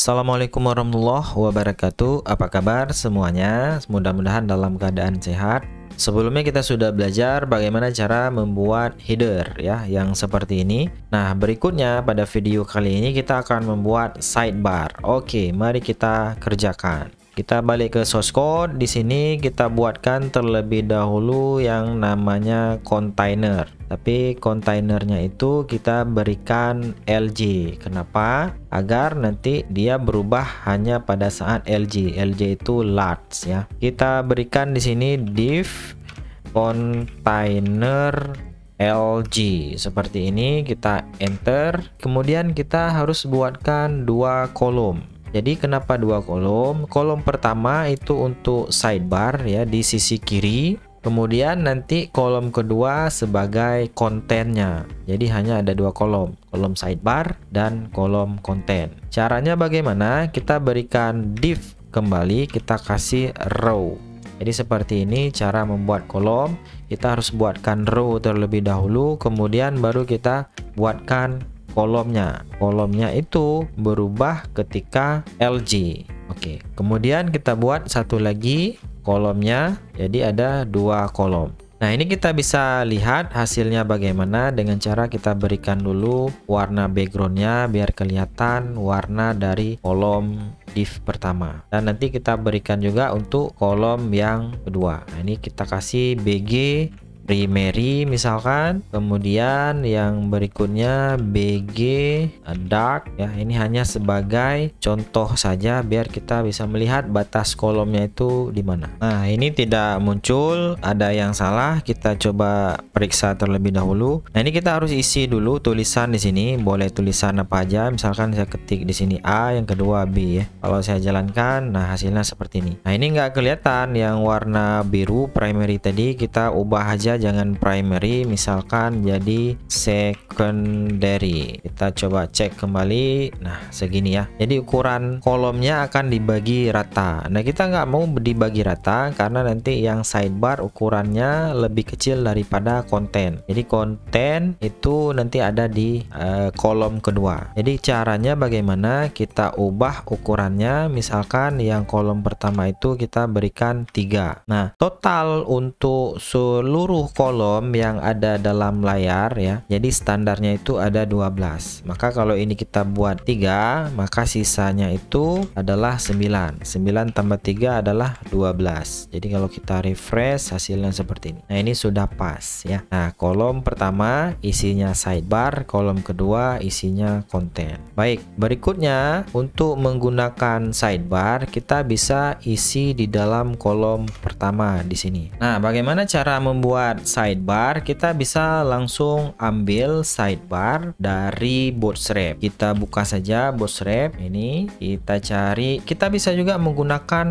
Assalamualaikum warahmatullahi wabarakatuh. Apa kabar semuanya? Mudah-mudahan dalam keadaan sehat. Sebelumnya kita sudah belajar bagaimana cara membuat header ya yang seperti ini. Nah, berikutnya pada video kali ini kita akan membuat sidebar. Oke, mari kita kerjakan. Kita balik ke source code. Di sini kita buatkan terlebih dahulu yang namanya container. Tapi kontainernya itu kita berikan LG. Kenapa? Agar nanti dia berubah hanya pada saat LG. LG itu large ya. Kita berikan di sini div container LG seperti ini. Kita enter. Kemudian kita harus buatkan dua kolom. Jadi kenapa dua kolom? Kolom pertama itu untuk sidebar ya di sisi kiri. Kemudian nanti kolom kedua sebagai kontennya. Jadi hanya ada dua kolom. Kolom sidebar dan kolom konten. Caranya bagaimana? Kita berikan div kembali. Kita kasih row. Jadi seperti ini cara membuat kolom. Kita harus buatkan row terlebih dahulu. Kemudian baru kita buatkan kolomnya. Kolomnya itu berubah ketika LG. Oke, kemudian kita buat satu lagi kolomnya. Jadi ada dua kolom. Nah, ini kita bisa lihat hasilnya bagaimana dengan cara kita berikan dulu warna backgroundnya biar kelihatan warna dari kolom div pertama. Dan nanti kita berikan juga untuk kolom yang kedua. Nah, ini kita kasih BG primary misalkan, kemudian yang berikutnya BG dark ya. Ini hanya sebagai contoh saja biar kita bisa melihat batas kolomnya itu di mana. Nah, ini tidak muncul, ada yang salah. Kita coba periksa terlebih dahulu. Nah, ini kita harus isi dulu tulisan di sini. Boleh tulisan apa aja, misalkan saya ketik di sini A, yang kedua B ya. Kalau saya jalankan, nah hasilnya seperti ini. Nah, ini nggak kelihatan yang warna biru primary tadi, kita ubah aja. Jangan primary, misalkan jadi secondary. Kita coba cek kembali. Nah, segini ya. Jadi ukuran kolomnya akan dibagi rata. Nah, kita nggak mau dibagi rata karena nanti yang sidebar ukurannya lebih kecil daripada konten. Jadi konten itu nanti ada di kolom kedua. Jadi caranya bagaimana? Kita ubah ukurannya. Misalkan yang kolom pertama itu kita berikan 3. Nah, total untuk seluruh kolom yang ada dalam layar ya. Jadi standarnya itu ada 12. Maka kalau ini kita buat 3, maka sisanya itu adalah 9. 9 tambah 3 adalah 12. Jadi kalau kita refresh hasilnya seperti ini. Nah, ini sudah pas ya. Nah, kolom pertama isinya sidebar, kolom kedua isinya konten. Baik, berikutnya untuk menggunakan sidebar kita bisa isi di dalam kolom pertama di sini. Nah, bagaimana cara membuat sidebar? Kita bisa langsung ambil sidebar dari Bootstrap. Kita buka saja Bootstrap ini, kita cari. Kita bisa juga menggunakan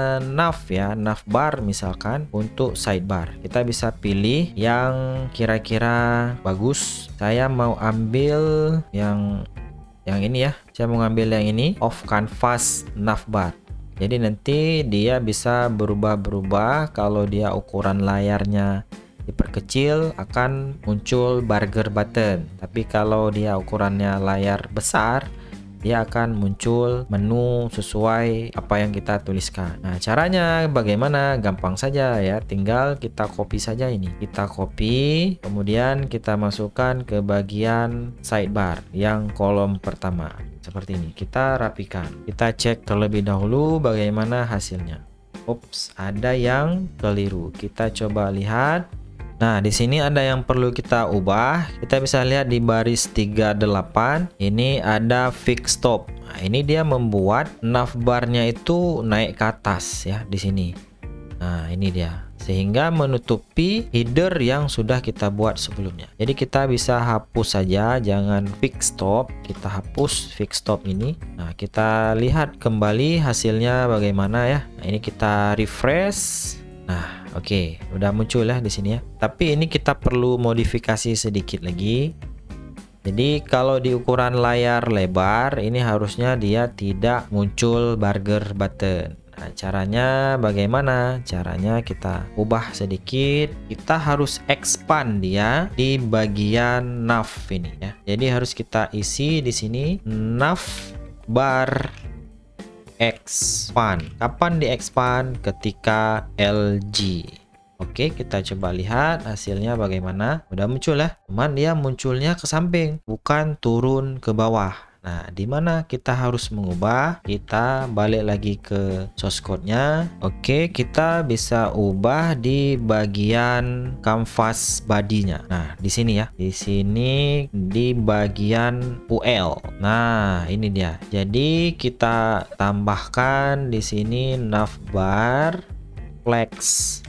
nav ya, navbar misalkan untuk sidebar. Kita bisa pilih yang kira-kira bagus. Saya mau ambil yang ini ya. Saya mau ambil yang ini, off canvas navbar. Jadi nanti dia bisa berubah-berubah. Kalau dia ukuran layarnya diperkecil akan muncul burger button. Tapi kalau dia ukurannya layar besar, dia akan muncul menu sesuai apa yang kita tuliskan. Nah, caranya bagaimana? Gampang saja ya. Tinggal kita copy saja ini. Kita copy, kemudian kita masukkan ke bagian sidebar yang kolom pertama. Seperti ini. Kita rapikan. Kita cek terlebih dahulu bagaimana hasilnya. Ups, ada yang keliru. Kita coba lihat. Nah, di sini ada yang perlu kita ubah. Kita bisa lihat di baris 38. Ini ada fix top. Nah, ini dia membuat navbarnya itu naik ke atas ya di sini. Nah, ini dia. Sehingga menutupi header yang sudah kita buat sebelumnya. Jadi kita bisa hapus saja, jangan fix top. Kita hapus fix top ini. Nah, kita lihat kembali hasilnya bagaimana ya. Nah, ini kita refresh. Nah, oke, udah muncul ya di sini ya. Tapi ini kita perlu modifikasi sedikit lagi. Jadi kalau di ukuran layar lebar ini harusnya dia tidak muncul burger button. Nah, caranya bagaimana? Caranya kita ubah sedikit. Kita harus expand dia di bagian nav ini ya. Jadi harus kita isi di sini nav bar expand. Kapan di expand? Ketika LG. Oke, kita coba lihat hasilnya bagaimana. Udah muncul ya. Cuman dia munculnya ke samping, bukan turun ke bawah. Nah, di mana kita harus mengubah? Kita balik lagi ke source code-nya. Oke, kita bisa ubah di bagian canvas body-nya. Nah, di sini ya. Di sini di bagian UL. Nah, ini dia. Jadi kita tambahkan di sini navbar flex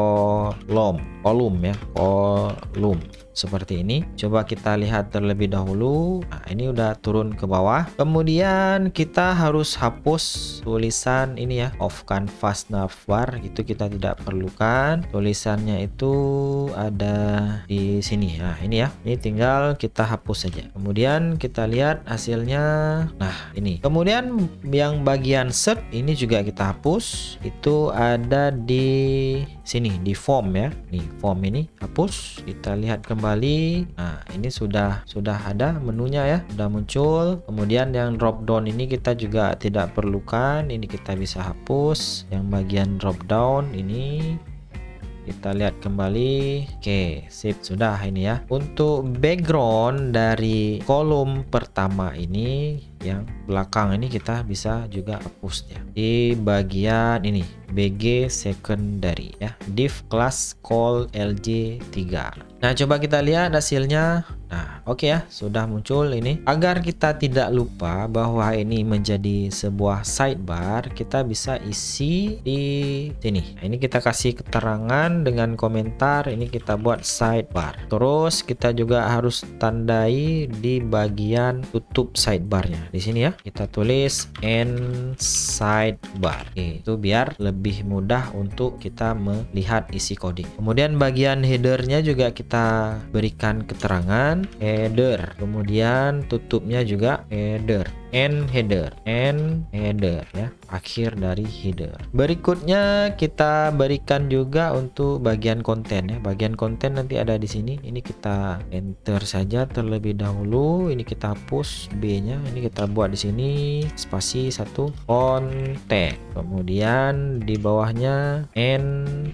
kolom ya, kolom seperti ini. Coba kita lihat terlebih dahulu. Nah, ini udah turun ke bawah. Kemudian kita harus hapus tulisan ini ya, off canvas navbar, itu kita tidak perlukan. Tulisannya itu ada di sini. Nah, ini ya. Ini tinggal kita hapus saja. Kemudian kita lihat hasilnya. Nah, ini. Kemudian yang bagian search ini juga kita hapus. Itu ada di sini di form ya. Nih, form ini hapus. Kita lihat kembali. Nah, ini sudah ada menunya ya, sudah muncul. Kemudian yang drop down ini kita juga tidak perlukan. Ini kita bisa hapus. Yang bagian drop down ini kita lihat kembali. Oke, sip, sudah ini ya. Untuk background dari kolom pertama ini, yang belakang ini kita bisa juga hapus ya. Di bagian ini BG secondary ya, div class call LG3. Nah, coba kita lihat hasilnya. Nah, oke ya, sudah muncul ini. Agar kita tidak lupa bahwa ini menjadi sebuah sidebar, kita bisa isi di sini. Nah, ini kita kasih keterangan dengan komentar. Ini kita buat sidebar. Terus kita juga harus tandai di bagian tutup sidebarnya. Di sini ya, kita tulis end sidebar. Oke, itu biar lebih mudah untuk kita melihat isi coding. Kemudian bagian headernya juga kita berikan keterangan header. Kemudian tutupnya juga header. End header ya, akhir dari header. Berikutnya kita berikan juga untuk bagian konten ya. Bagian konten nanti ada di sini. Ini kita enter saja terlebih dahulu. Ini kita hapus B-nya. Ini kita buat di sini spasi satu, konten. Kemudian di bawahnya end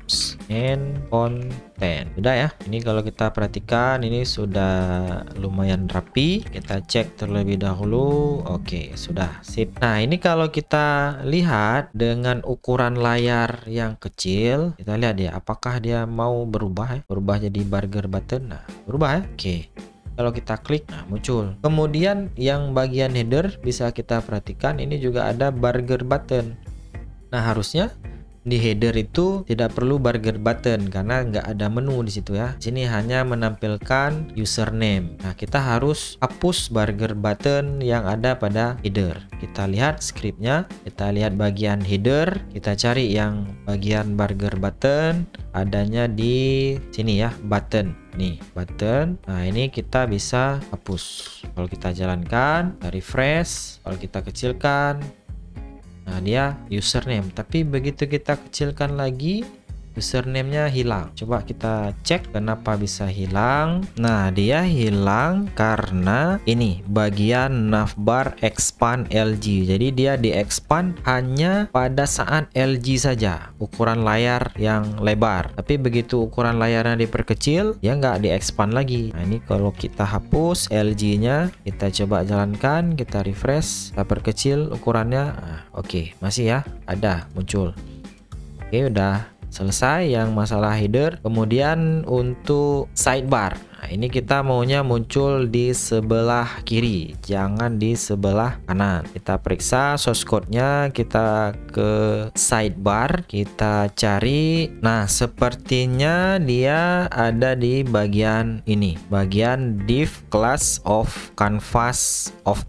konten. Sudah ya. Ini kalau kita perhatikan ini sudah lumayan rapi. Kita cek terlebih dahulu. Oke, sudah sip. Nah, ini kalau kita lihat dengan ukuran layar yang kecil, kita lihat ya, apakah dia mau berubah ya? Berubah jadi burger button. Nah, berubah ya. Oke. Kalau kita klik, nah muncul. Kemudian yang bagian header bisa kita perhatikan ini juga ada burger button. Nah, harusnya di header itu tidak perlu burger button karena nggak ada menu di situ ya. Di sini hanya menampilkan username. Nah, kita harus hapus burger button yang ada pada header. Kita lihat scriptnya, kita lihat bagian header, kita cari yang bagian burger button, adanya di sini ya, button. Nih, button. Nah, ini kita bisa hapus. Kalau kita jalankan, kita refresh, kalau kita kecilkan, nah dia username, tapi begitu kita kecilkan lagi username-nya hilang. Coba kita cek kenapa bisa hilang. Nah, dia hilang karena ini bagian navbar expand LG. Jadi dia di expand hanya pada saat LG saja, ukuran layar yang lebar. Tapi begitu ukuran layarnya diperkecil, dia nggak di expand lagi. Nah, ini kalau kita hapus LG-nya, kita coba jalankan, kita refresh, kita perkecil ukurannya. Nah, oke, masih ya, ada muncul. Oke, udah selesai yang masalah header. Kemudian untuk sidebar, nah ini kita maunya muncul di sebelah kiri, jangan di sebelah kanan. Kita periksa source code-nya, kita ke sidebar, kita cari. Nah, sepertinya dia ada di bagian ini, bagian div class of canvas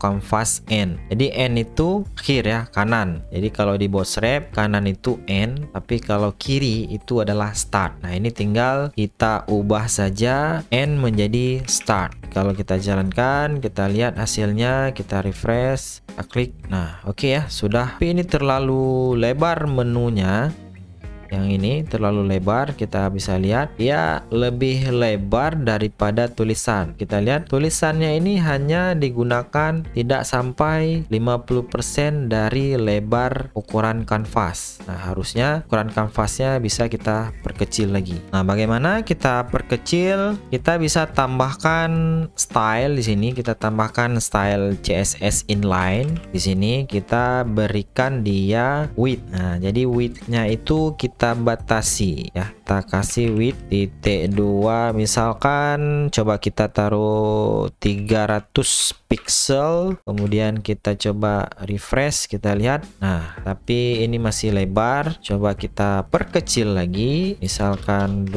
n. Jadi n itu akhir ya, kanan. Jadi kalau di bootstrap kanan itu n, tapi kalau kiri itu adalah start. Nah, ini tinggal kita ubah saja n menjadi start. Kalau kita jalankan, kita lihat hasilnya, kita refresh, kita klik. Nah, oke ya, sudah. Tapi ini terlalu lebar menunya. yang ini terlalu lebar. Kita bisa lihat dia lebih lebar daripada tulisan. Kita lihat tulisannya ini hanya digunakan tidak sampai 50% dari lebar ukuran kanvas. Nah, harusnya ukuran kanvasnya bisa kita perkecil lagi. Nah, bagaimana kita perkecil? Kita bisa tambahkan style di sini. Kita tambahkan style CSS inline. Di sini kita berikan dia width. Nah, jadi width-nya itu kita batasi ya. Kita kasih width titik 2, misalkan coba kita taruh 300 pixel. Kemudian kita coba refresh, kita lihat. Nah, tapi ini masih lebar. Coba kita perkecil lagi, misalkan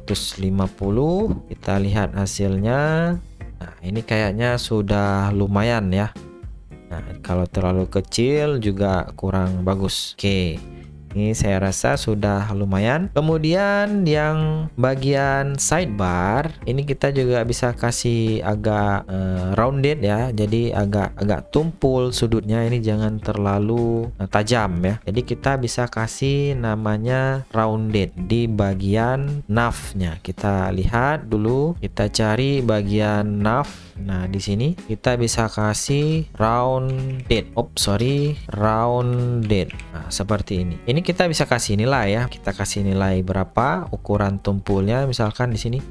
250. Kita lihat hasilnya. Nah, ini kayaknya sudah lumayan ya. Nah, kalau terlalu kecil juga kurang bagus. Oke. Ini saya rasa sudah lumayan. Kemudian yang bagian sidebar ini kita juga bisa kasih agak rounded ya. Jadi agak tumpul sudutnya, ini jangan terlalu tajam ya. Jadi kita bisa kasih namanya rounded di bagian nav-nya. Kita lihat dulu, kita cari bagian nav. Nah, di sini kita bisa kasih rounded. Rounded. Nah, seperti ini. Ini kita bisa kasih nilai ya. Kita kasih nilai berapa ukuran tumpulnya, misalkan di sini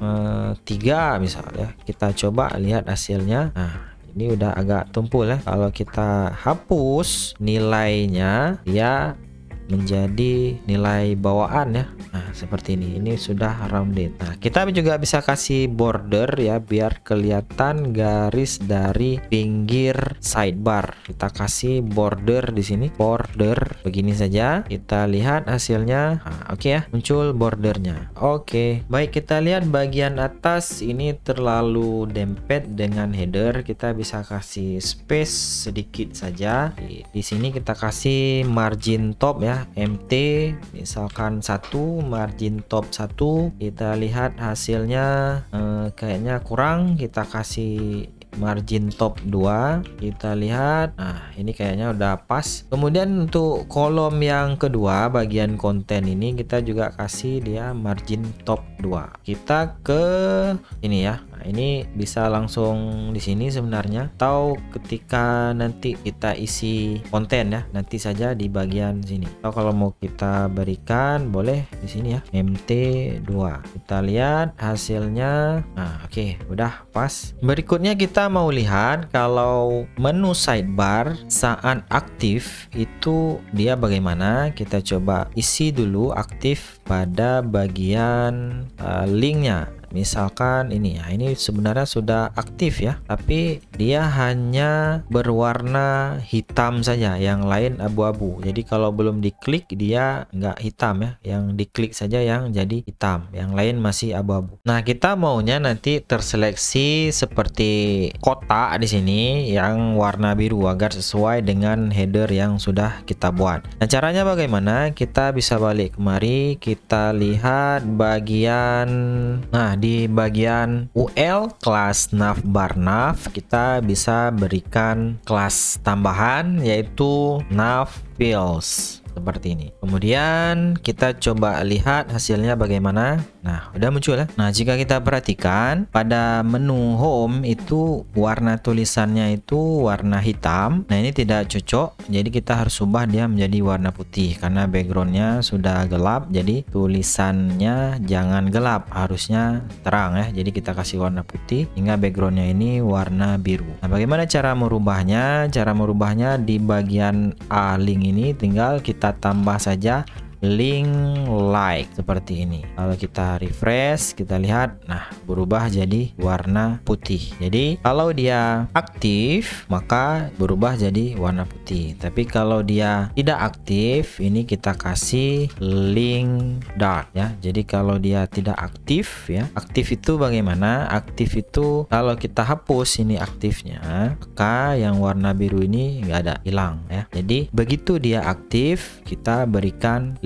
3 misalnya. Kita coba lihat hasilnya. Nah, ini udah agak tumpul ya. Kalau kita hapus nilainya, dia menjadi nilai bawaan ya. Nah, seperti ini sudah rounded. Nah, kita juga bisa kasih border ya, biar kelihatan garis dari pinggir sidebar. Kita kasih border di sini, border begini saja. Kita lihat hasilnya. Nah, oke ya, muncul bordernya. Oke, baik, kita lihat bagian atas ini terlalu dempet dengan header. Kita bisa kasih space sedikit saja. Di sini kita kasih margin top ya, MT misalkan 1, margin top 1. Kita lihat hasilnya kayaknya kurang. Kita kasih margin top 2. Kita lihat, nah ini kayaknya udah pas. Kemudian untuk kolom yang kedua, bagian konten ini kita juga kasih dia margin top 2. Kita ke ini ya. Nah, ini bisa langsung di sini sebenarnya, atau ketika nanti kita isi konten ya, nanti saja di bagian sini. Atau kalau mau kita berikan boleh di sini ya, MT2. Kita lihat hasilnya. Nah, oke, udah pas. Berikutnya kita mau lihat kalau menu sidebar saat aktif itu dia bagaimana. Kita coba isi dulu aktif pada bagian linknya. Misalkan ini ya, ini sebenarnya sudah aktif ya, tapi dia hanya berwarna hitam saja, yang lain abu-abu. Jadi kalau belum diklik dia nggak hitam ya, yang diklik saja yang jadi hitam, yang lain masih abu-abu. Nah, kita maunya nanti terseleksi seperti kotak di sini yang warna biru agar sesuai dengan header yang sudah kita buat. Nah, caranya bagaimana? Kita bisa balik kemari, kita lihat bagian, nah di bagian UL kelas navbar nav, kita bisa berikan kelas tambahan yaitu nav fills seperti ini. Kemudian kita coba lihat hasilnya bagaimana. Nah, udah muncul ya. Nah, jika kita perhatikan pada menu home itu warna tulisannya itu warna hitam. Nah, ini tidak cocok. Jadi kita harus ubah dia menjadi warna putih karena backgroundnya sudah gelap. Jadi tulisannya jangan gelap, harusnya terang ya. Jadi kita kasih warna putih hingga backgroundnya ini warna biru. Nah, bagaimana cara merubahnya? Cara merubahnya di bagian A link ini tinggal kita tambah saja link like seperti ini. Kalau kita refresh, kita lihat, nah berubah jadi warna putih. Jadi kalau dia aktif maka berubah jadi warna putih. Tapi kalau dia tidak aktif, ini kita kasih link dark ya. Jadi kalau dia tidak aktif ya, aktif itu bagaimana? Aktif itu kalau kita hapus ini aktifnya, maka yang warna biru ini nggak ada, hilang ya. Jadi begitu dia aktif, kita berikan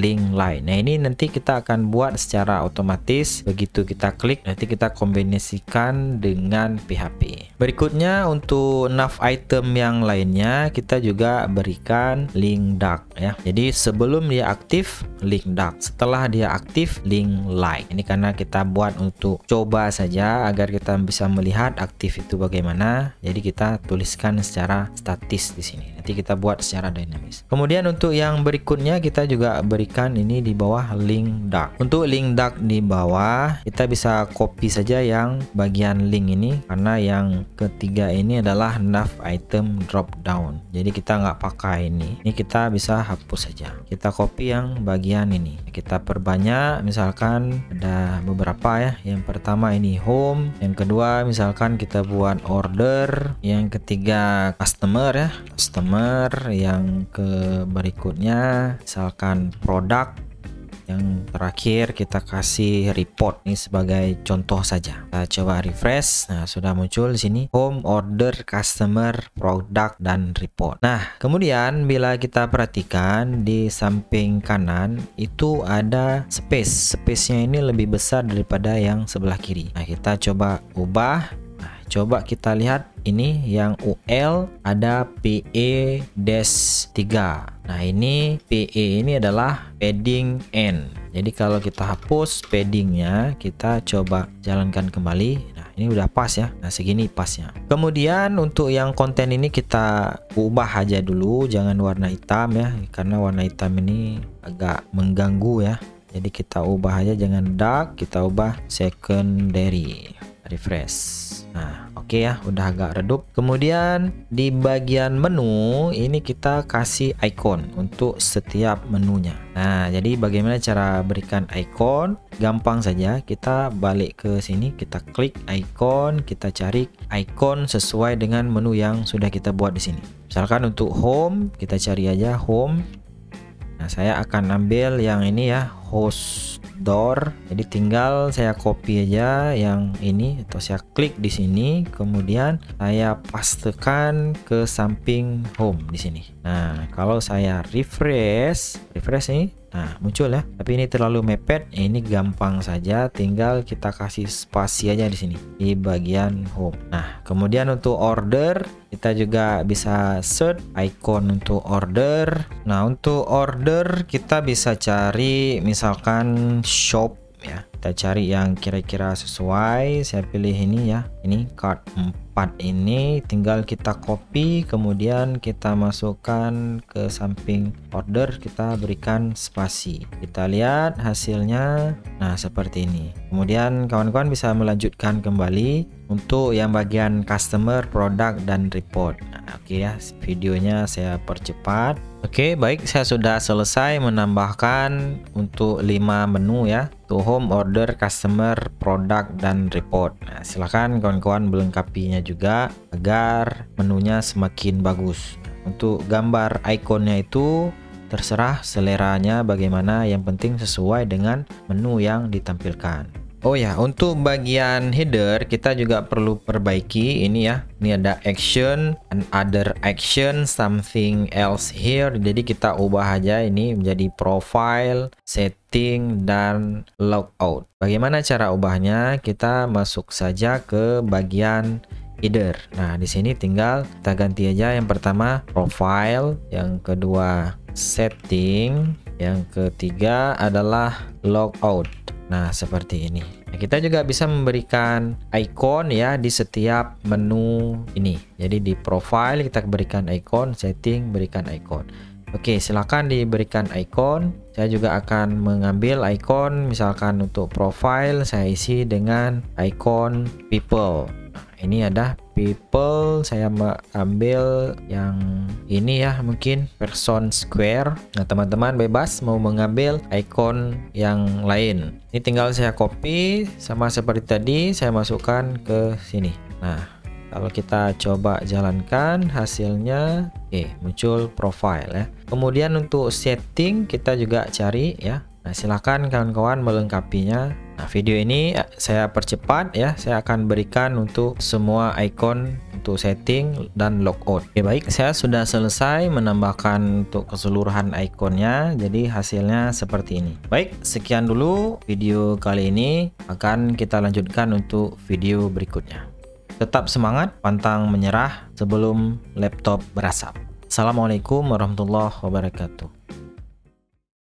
link lain. Nah, ini nanti kita akan buat secara otomatis. Begitu kita klik, nanti kita kombinasikan dengan PHP. Berikutnya untuk nav item yang lainnya, kita juga berikan link dark ya. Jadi sebelum dia aktif, link dark. Setelah dia aktif, link light. Ini karena kita buat untuk coba saja agar kita bisa melihat aktif itu bagaimana. Jadi kita tuliskan secara statis di sini. Nanti kita buat secara dinamis. Kemudian untuk yang berikutnya kita juga berikan ini di bawah link dark. Untuk link dark di bawah kita bisa copy saja yang bagian link ini, karena yang ketiga ini adalah nav item drop down. Jadi kita nggak pakai ini. Ini kita bisa hapus saja. Kita copy yang bagian ini. Kita perbanyak, misalkan ada beberapa ya. Yang pertama ini home, yang kedua misalkan kita buat order, yang ketiga customer ya, yang ke berikutnya misalkan produk, yang terakhir kita kasih report. Ini sebagai contoh saja. Kita coba refresh. Nah, sudah muncul di sini home, order, customer, product, dan report. Nah, kemudian bila kita perhatikan di samping kanan itu ada space. Space-nya ini lebih besar daripada yang sebelah kiri. Nah, kita coba ubah. Coba kita lihat ini yang UL ada PE-3. Nah, ini PE ini adalah padding N. Jadi kalau kita hapus paddingnya, kita coba jalankan kembali. Nah, ini udah pas ya. Nah, segini pasnya. Kemudian untuk yang konten ini kita ubah aja dulu, jangan warna hitam ya, karena warna hitam ini agak mengganggu ya. Jadi kita ubah aja, jangan dark, kita ubah secondary. Refresh. Nah, oke ya, udah agak redup. Kemudian di bagian menu ini kita kasih icon untuk setiap menunya. Nah, jadi bagaimana cara berikan icon? Gampang saja, kita balik ke sini, kita klik icon, kita cari icon sesuai dengan menu yang sudah kita buat di sini. Misalkan untuk home, kita cari aja home. Nah, saya akan ambil yang ini ya, host door. Jadi tinggal saya copy aja yang ini, atau saya klik di sini, kemudian saya pastekan ke samping home di sini. Nah, kalau saya refresh ini, nah muncul ya. Tapi ini terlalu mepet. Ini gampang saja, tinggal kita kasih spasi aja di sini di bagian home. Nah, kemudian untuk order kita juga bisa search icon untuk order. Nah, untuk order kita bisa cari misalkan shop ya. Kita cari yang kira-kira sesuai. Saya pilih ini ya. Ini card 4 ini, tinggal kita copy, kemudian kita masukkan ke samping order, kita berikan spasi. Kita lihat hasilnya. Nah, seperti ini. Kemudian kawan-kawan bisa melanjutkan kembali untuk yang bagian customer, product, dan report. Nah, oke ya, videonya saya percepat. Oke, baik, saya sudah selesai menambahkan untuk 5 menu ya. Untuk home, order, customer, product, dan report. Nah, silakan kawan-kawan melengkapinya juga agar menunya semakin bagus. Untuk gambar ikonnya itu terserah seleranya bagaimana, yang penting sesuai dengan menu yang ditampilkan. Oh ya, untuk bagian header kita juga perlu perbaiki ini ya. Ini ada action, another action, something else here. Jadi kita ubah aja ini menjadi profile, setting, dan logout. Bagaimana cara ubahnya? Kita masuk saja ke bagian header. Nah, di sini tinggal kita ganti aja. Yang pertama profile, yang kedua setting, yang ketiga adalah logout. Nah, seperti ini. Nah, kita juga bisa memberikan icon ya di setiap menu ini. Jadi di profile kita berikan icon, setting berikan icon. Oke, silakan diberikan icon. Saya juga akan mengambil icon, misalkan untuk profile saya isi dengan icon people. Nah, ini ada people, saya ambil yang ini ya, mungkin person square. Nah, teman-teman bebas mau mengambil icon yang lain. Ini tinggal saya copy, sama seperti tadi saya masukkan ke sini. Nah, kalau kita coba jalankan hasilnya, muncul profile ya. Kemudian untuk setting kita juga cari ya. Nah, silakan kawan-kawan melengkapinya. Nah, video ini saya percepat ya. Saya akan berikan untuk semua icon untuk setting dan logout. Oke, baik, saya sudah selesai menambahkan untuk keseluruhan ikonnya, jadi hasilnya seperti ini. Baik, sekian dulu video kali ini, akan kita lanjutkan untuk video berikutnya. Tetap semangat, pantang menyerah sebelum laptop berasap. Assalamualaikum warahmatullahi wabarakatuh.